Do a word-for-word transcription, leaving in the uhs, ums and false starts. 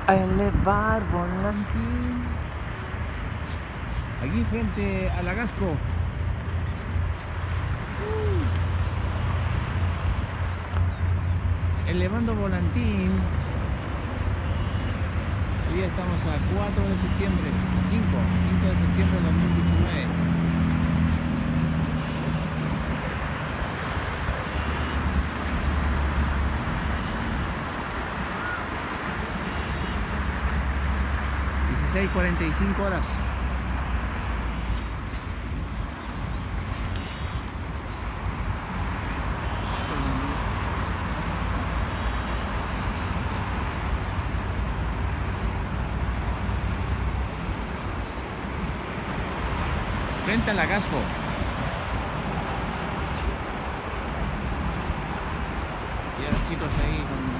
A elevar volantín. Aquí frente a la Gasco. Elevando volantín. Hoy día estamos a cuatro de septiembre, cinco, cinco de septiembre de dos mil diecinueve. dieciséis cuarenta y cinco horas. Frente a la Gasco. Y a los chicos ahí con